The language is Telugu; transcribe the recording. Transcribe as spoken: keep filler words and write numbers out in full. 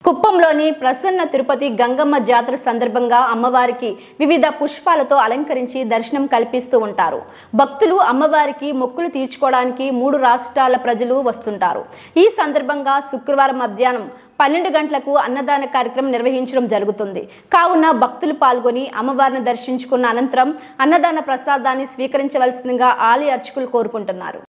కుప్పంలోని ప్రసన్న తిరుపతి గంగమ్మ జాతర సందర్భంగా అమ్మవారికి వివిధ పుష్పాలతో అలంకరించి దర్శనం కల్పిస్తూ ఉంటారు. భక్తులు అమ్మవారికి మొక్కులు తీర్చుకోవడానికి మూడు రాష్ట్రాల ప్రజలు వస్తుంటారు. ఈ సందర్భంగా శుక్రవారం మధ్యాహ్నం పన్నెండు గంటలకు అన్నదాన కార్యక్రమం నిర్వహించడం జరుగుతుంది. కావున భక్తులు పాల్గొని అమ్మవారిని దర్శించుకున్న అనంతరం అన్నదాన ప్రసాదాన్ని స్వీకరించవలసిందిగా ఆలయ అర్చకులు కోరుకుంటున్నారు.